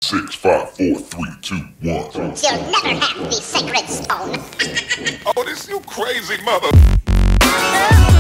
6, 5, 4, 3, 2, 1. You'll never have the sacred stone. Oh, this you crazy mother.